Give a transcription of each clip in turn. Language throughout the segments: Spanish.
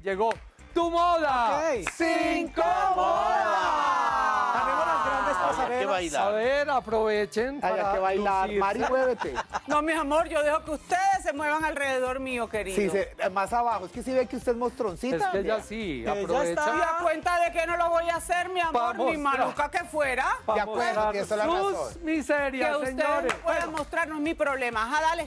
llegó tu moda. Ok. 5 modas. Tenemos las grandes pasarelas. A ver, aprovechen Hay para que bailar. lucirse. Mari, muévete. No, mi amor, yo dejo que ustedes se muevan alrededor mío, querido. Sí, más abajo. Es que si ve que usted es mostroncita. Es que ella vea. sí, Ella aprovecha. ¿Y a cuenta de que no lo voy a hacer, mi amor? Pa' Ni mostrar. maluca que fuera. para De acuerdo, mostrar que eso es la sus razón. Que miserias, ustedes señores. no pueden mostrar, no es mi problema. Ajá, dale.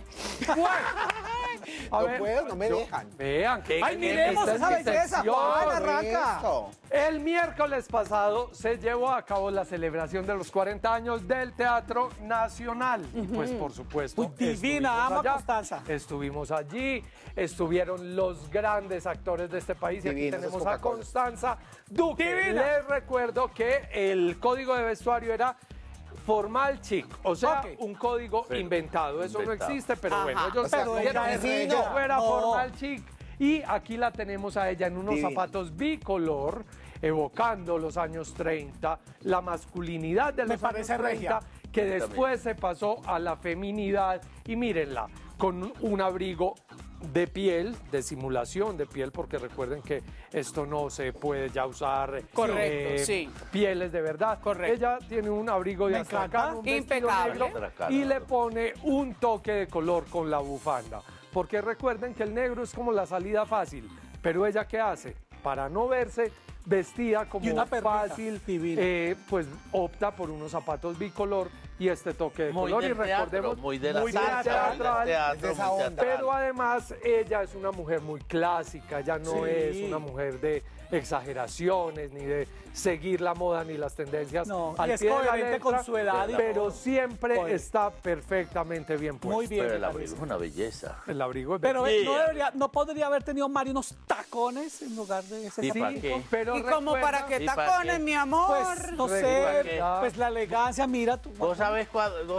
A No ver, puedo, no me dejan. Vean que Ay, miremos esa belleza, Juan, arranca. Eso. El miércoles pasado se llevó a cabo la celebración de los 40 años del Teatro Nacional. Y pues, por supuesto, Uy, divina, estuvimos amo a allá. Constanza. Estuvimos allí, estuvieron los grandes actores de este país. Y aquí Divina, tenemos esa a Coca-Cola. Constanza Duque. Divina. Les recuerdo que el código de vestuario era formal chic, o sea, Ok. un código inventado. Eso no existe, pero Ajá. bueno, ellos O sea, quisieron ella es que reina. fuera No. formal chic. Y aquí la tenemos a ella en unos Divina. zapatos bicolor, evocando los años 30, la masculinidad de Me los parece años 30, regia. que después se pasó a la feminidad. Y mírenla, con un abrigo de piel, de simulación de piel, porque recuerden que esto no se puede ya usar Correcto, sí. pieles de verdad. Correcto. Ella tiene un abrigo de Me astracán, encanta. un vestido Impecable. negro, y le pone un toque de color con la bufanda. Porque recuerden que el negro es como la salida fácil, pero ella ¿qué hace? Para no verse vestida como Y una perrita fácil, divina. pues opta por unos zapatos bicolor y este toque de Muy color. Y del teatro, recordemos, muy de la muy salsa, teatral, del teatro, es de esa muy onda. teatral. pero además ella es una mujer muy clásica, ya no Sí. es una mujer de exageraciones, ni de seguir la moda, ni las tendencias No, al y es pie de la coherente letra, con su edad y pero todo. siempre Coherente. está perfectamente bien puesto. Muy bien. Pero me el parece. abrigo es una belleza. El abrigo es Pero bellísimo. no podría haber tenido Mari unos tacones en lugar de ese ¿Y zapato. para qué? pero ¿Y como para recuerda- qué ¿Y para tacones, qué? mi amor? Pues no Recuerda sé, que- pues la elegancia, mira tú. ¿Vos sabés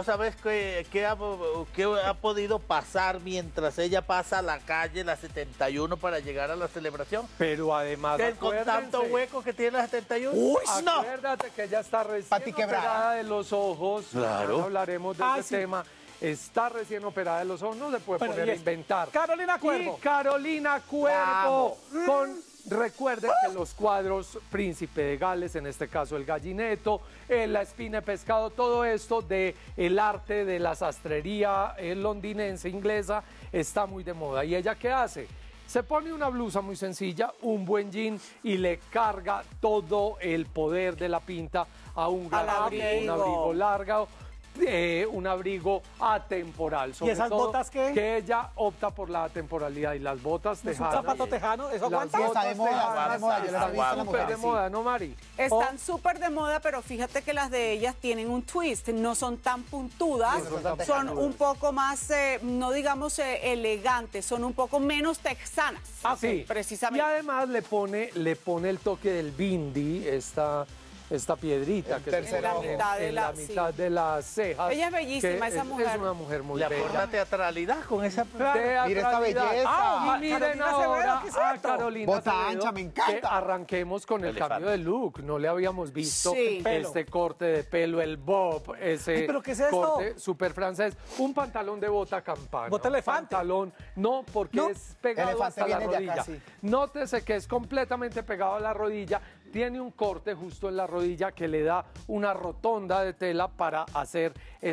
qué ha podido pasar mientras ella pasa a la calle, la 71, para llegar a la celebración? Pero además, Que con tanto acuérdense, hueco que tiene la 71. Uy, no. acuérdate que ella está recién Pati quebrada. operada de los ojos. Claro. Ahora hablaremos de ese sí. tema. Está recién operada de los ojos, no se puede Bueno, poner y a es inventar. Carolina Cuervo. Y Carolina Cuervo. Recuerden que los cuadros Príncipe de Gales, en este caso el gallineto, la espina de pescado, todo esto de el arte de la sastrería londinense, inglesa, está muy de moda. ¿Y ella qué hace? Se pone una blusa muy sencilla, un buen jean y le carga todo el poder de la pinta a un Al garaje, un abrigo. abrigo largo, un abrigo atemporal. Sobre esas todo botas qué? Que ella opta por la atemporalidad y las botas ¿No es un tejanas. zapato tejano? ¿Eso Las aguanta? Sí, está de botas moda, tejanas está de moda. Yo la he visto en la súper mujer. de moda, ¿no, Mari? Están súper de moda, pero fíjate que las de ellas tienen un twist, no son tan puntudas, Sí, no son tan son tejanudas. un poco más, no digamos elegantes, son un poco menos texanas. Sí. Precisamente. Y además le pone el toque del bindi, esta piedrita El que tercer se ojo. pone En la mitad de en la- la mitad de las cejas. Ella es bellísima, que esa es mujer. una mujer muy Le aporta bella. teatralidad con esa... Teatralidad. Mira esta belleza. Ah, y miren Carolina Acevedo, ahora ¿qué es a esto? Carolina Bota Acevedo, ancha, me encanta. que arranquemos con el Elefante. cambio de look. No le habíamos visto Sí. este corte de pelo, el bob, ese Ay, ¿pero qué es esto? corte súper francés. Un pantalón de bota campana. Bota un elefante. Pantalón, no, porque ¿No? es pegado Elefante hasta la viene de rodilla. acá, sí. Nótese que es completamente pegado a la rodilla. Tiene un corte justo en la rodilla que le da una rotonda de tela para hacer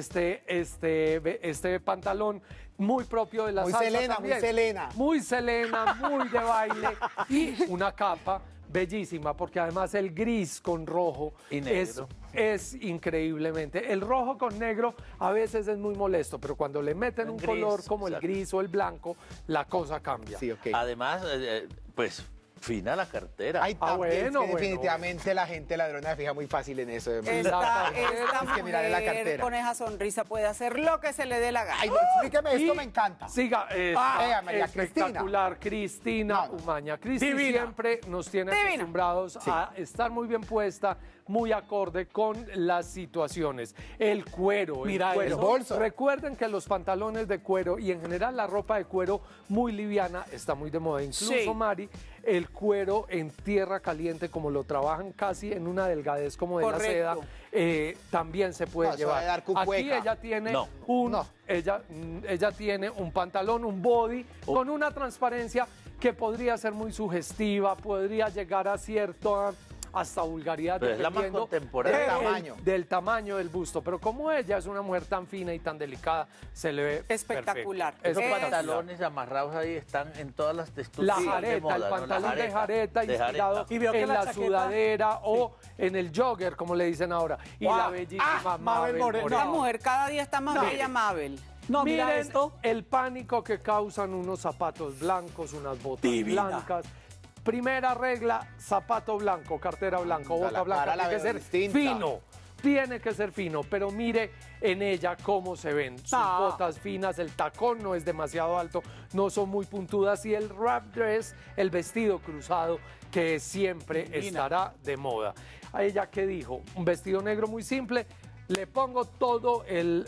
este pantalón muy propio de la Muy salsa Selena, también. muy Selena. Muy Selena, muy de baile y una capa bellísima porque además el gris con rojo Y negro. es increíblemente. El rojo con negro a veces es muy molesto, pero cuando le meten un Gris, color como el exacto. gris o el blanco, la cosa cambia. Sí, ok. Además, pues, fina la cartera. Ay, también, es que bueno, bueno. definitivamente la gente ladrona se fija muy fácil en eso. Esta Es que mirar en la mujer cartera. con esa sonrisa puede hacer lo que se le dé la gana. Ay, no, explíqueme, esto Y me encanta. Siga, Vea, María espectacular, Cristina No. Umaña. Cristi Divina. siempre nos tiene Divina. acostumbrados a estar muy bien puesta, muy acorde con las situaciones. El cuero, Mira el cuero. eso. El bolso. Recuerden que los pantalones de cuero y en general la ropa de cuero muy liviana está muy de moda. Incluso, Sí. Mari, el cuero en tierra caliente, como lo trabajan casi en una delgadez como de Correcto. la seda, también se puede No, eso llevar. debe dar Aquí cucueca. ella tiene No. un... No. Ella tiene un pantalón, un body con una transparencia que podría ser muy sugestiva, podría llegar a cierto hasta vulgaridad, Pero es la más dependiendo contemporánea. del tamaño del busto. Pero como ella es una mujer tan fina y tan delicada, se le ve Espectacular. perfecto. Esos Es pantalones amarrados ahí están en todas las texturas. la de jareta, moda, el ¿no? pantalón de jareta de inspirado jareta. Y veo que en la la chaqueta- sudadera o en el jogger, como le dicen ahora. Y Guau. la bellísima Ah, Mabel Mabel Moreno. Moreno. La mujer cada día está más bella, Mabel. No, mira Miren esto. el pánico que causan unos zapatos blancos, unas botas Divina. blancas. Primera regla, zapato blanco, cartera blanca, La bota blanca, cara la tiene que veo ser distinta. fino. Tiene que ser fino, pero mire en ella cómo se ven. Sus Ah. botas finas, el tacón no es demasiado alto, no son muy puntudas y el wrap dress, el vestido cruzado, que siempre estará de moda. A ella, ¿qué dijo? Un vestido negro muy simple. Le pongo todo el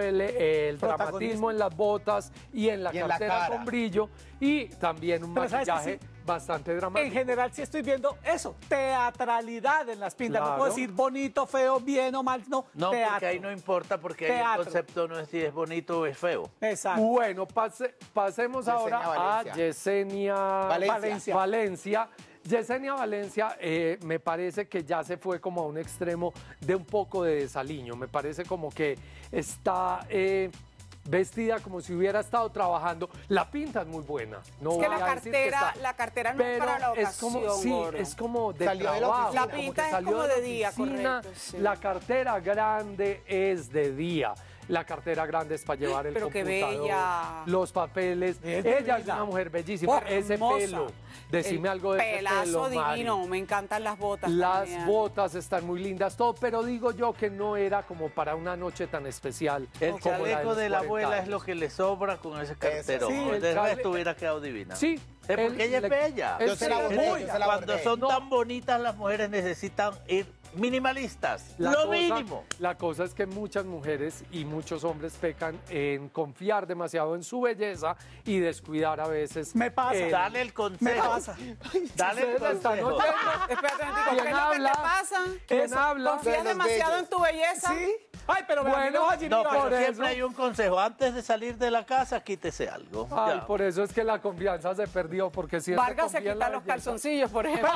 dramatismo en las botas y en la Y en la cartera cara. con brillo y también un Pero ¿sabes qué? maquillaje bastante dramático. En general sí estoy viendo eso, teatralidad en las pintas. Claro. No puedo decir bonito, feo, bien o mal, no, No, teatro. porque ahí no importa, porque ahí el Teatro. concepto no es si es bonito o es feo. Exacto. Bueno, pasemos Yesenia ahora a Valencia. Yesenia Valencia. Valencia. Yesenia Valencia me parece que ya se fue como a un extremo de un poco de desaliño. Me parece como que está vestida como si hubiera estado trabajando. La pinta es muy buena. No Es que voy la a decir que cartera, está- la cartera no es pero para la ocasión, es como, sí, gordo. es como de Salió de la trabajo. oficina. La como pinta que es salió como la de día, oficina. correcto, sí. La cartera grande es de día. La cartera grande es para llevar el Pero qué computador, bella. los papeles. Es Ella es divina. una mujer bellísima. Ese Hermosa. pelo. Decime El algo de ese pelazo pelo, Mari. divino, me encantan las botas. Las también. botas están muy lindas, todo, pero digo yo que no era como para una noche tan especial. El como chaleco los de la 40 abuela es años. lo que le sobra con ese cartero. sí, el De chale- resto hubiera quedado divina. Sí. Es porque ella es bella. Yo se la bordé, yo se la Cuando bordé. son No. tan bonitas, las mujeres necesitan ir minimalistas. La Lo cosa- mínimo. La cosa es que muchas mujeres y muchos hombres pecan en confiar demasiado en su belleza y descuidar a veces. Me pasa. Dale el Me consejo. pasa. Dale el Ustedes la están consejo. oyendo. Espérate un momentico, ¿Quién ¿qué es lo que habla? te pasa? ¿Quién Eso, habla? ¿Confías los demasiado bellos. en tu belleza? Sí. Ay, pero me Bueno, a Jimmy No, Vázquez. pero Por siempre eso- hay un consejo. Antes de salir de la casa, quítese algo. Ay, Ya. por eso es que la confianza se perdió, porque si Vargas se confía en quita la los belleza- calzoncillos, por ejemplo.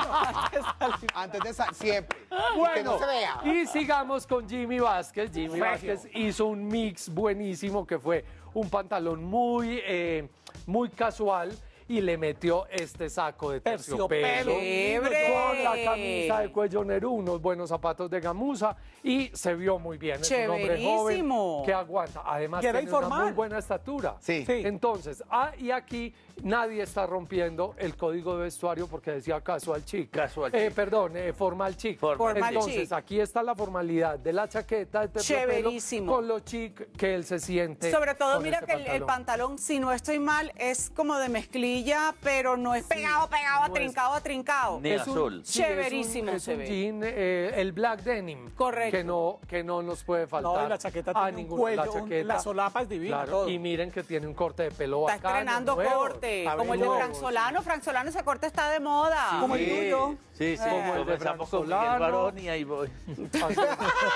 Antes de siempre. Que Bueno, no se vea. y sigamos con Jimmy Vázquez. Jimmy Regio. Vázquez hizo un mix buenísimo que fue un pantalón muy casual y le metió este saco de terciopelo Chévere. con la camisa de cuello Nerú, unos buenos zapatos de gamuza y se vio muy bien. Es un hombre Chéverísimo. joven que aguanta. Además Y era tiene una informal. muy buena estatura. Sí. Sí. Entonces, y aquí nadie está rompiendo el código de vestuario porque decía casual chic. Casual chic. Perdón, formal chic. Formal Entonces, chic. aquí está la formalidad de la chaqueta de terciopelo Chéverísimo. con lo chic que él se siente. Sobre todo, con mira este que el pantalón, si no estoy mal, es como de mezclilla, pero no es pegado, no atrincado. Ni azul. sí, es un- Chéverísimo es se un ve. jean, el black denim. Correcto. Que no nos puede faltar. No, y la chaqueta a tiene un ninguno. cuello, La chaqueta, la solapa es divina, claro, todo. y miren que tiene un corte de pelo Está bacano, estrenando nuevo. corte, Está como el de nuevo, Frank Solano. Frank Solano, ese corte está de moda. Como el tuyo. Sí, sí. Como el de Comenzamos Frank con Miguel Solano. Barón y ahí voy. Haciéndole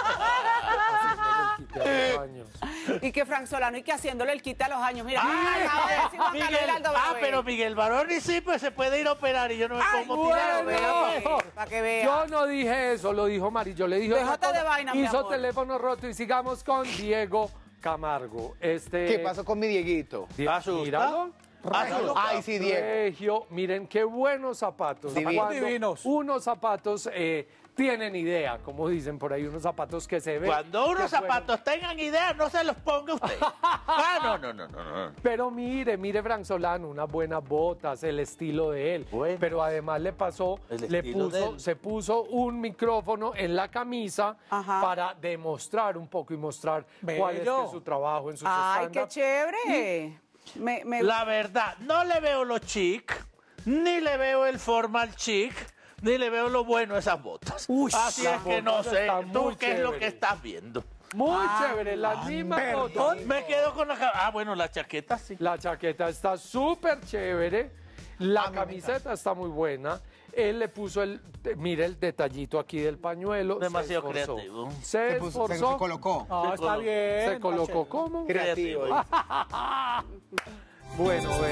el quite a los años. Y que Frank Solano y que haciéndole el quite a los años. Mira, acabo de decir Juan Carlos Giraldo, bebé. pero Miguel Baroni sí, pues se puede ir a operar y yo no me Ay, pongo tirado. bueno. para que vea. Yo no dije eso, lo dijo Mari. Yo le dije otra Déjate de cosa. vaina, mi Hizo amor. teléfono roto y sigamos con Diego Camargo. ¿Qué pasó con mi Dieguito? ¿Asusta? Míralo. Ay, sí, Diego. Regio, miren qué buenos zapatos. Divinos. Cuando Divinos. unos zapatos tienen idea, como dicen por ahí, unos zapatos que se ven. Cuando unos que pueden- zapatos tengan idea, no se los ponga usted. No. Pero mire Frank Solano, unas buenas botas, el estilo de él. Bueno. Pero además le pasó, El estilo de él. se puso un micrófono en la camisa Ajá. para demostrar un poco y mostrar cuál es Bello. que su trabajo en sus Ay, qué stand-up. chévere. Me La verdad, no le veo lo chic, ni le veo el formal chic, ni le veo lo bueno a esas botas. Uy, Así las es que no botas sé, están tú muy qué es lo chéveres. que estás viendo. Muy chévere, las mismas perdón. botas. Me quedo con la... bueno, la chaqueta sí. La chaqueta está súper chévere. La camiseta está muy buena. Él le puso mire el detallito aquí del pañuelo. Demasiado se esforzó. creativo. Se Se esforzó. colocó. No, está bien. Se colocó está chévere. como. Creativo. Creativo. Bueno,